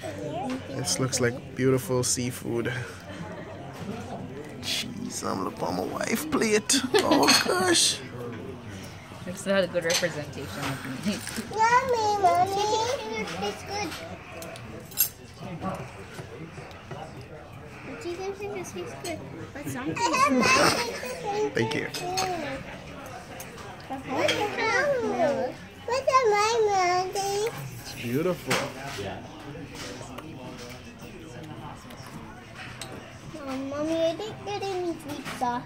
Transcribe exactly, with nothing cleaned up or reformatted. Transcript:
This looks like beautiful seafood. Jeez, I'm looking on my wife plate. Oh gosh. It's not a good representation of me. Yummy, mommy. It's good. But you can think it tastes good. But something. Thank you. What's a my mommy? It's beautiful. Oh, mommy, I didn't get any sweet sauce.